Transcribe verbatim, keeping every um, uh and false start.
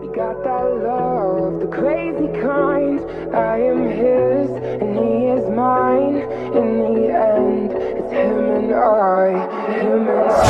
got that love, the crazy kind. I am his and he is mine. In the end, it's him and I, him and I.